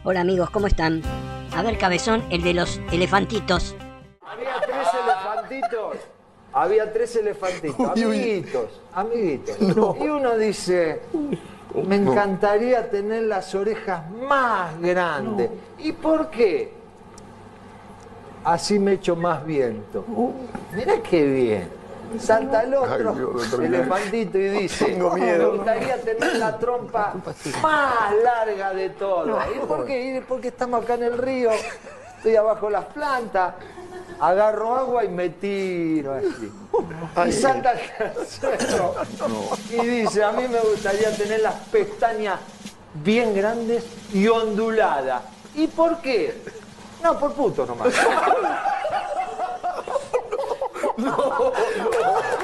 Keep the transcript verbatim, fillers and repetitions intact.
Hola amigos, ¿cómo están? A ver, Cabezón, el de los elefantitos. Había tres elefantitos. Había tres elefantitos. Amiguitos, amiguitos. No. Y uno dice, me encantaría tener las orejas más grandes. No. ¿Y por qué? Así me echo más viento. Mirá qué bien. Salta el otro, Ay, elefantito, y dice, tengo miedo. Me gustaría tener la trompa más larga de todo. ¿Y por qué? ¿Y porque estamos acá en el río, estoy abajo de las plantas, agarro agua y me tiro así. Y salta el tercero y dice, a mí me gustaría tener las pestañas bien grandes y onduladas. ¿Y por qué? No, por puto nomás. No, no.